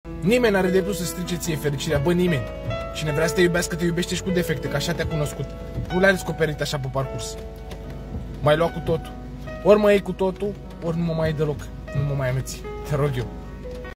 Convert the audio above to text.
Nimeni n-are dreptul să strice ție fericirea, bă, nimeni. Cine vrea să te iubească, te iubește și cu defecte, că așa te-a cunoscut. Nu l-ai descoperit așa pe parcurs. M-ai luat cu totul. Ori mă iei cu totul, ori nu mă mai iei deloc. Nu mă mai ameți. Te rog eu.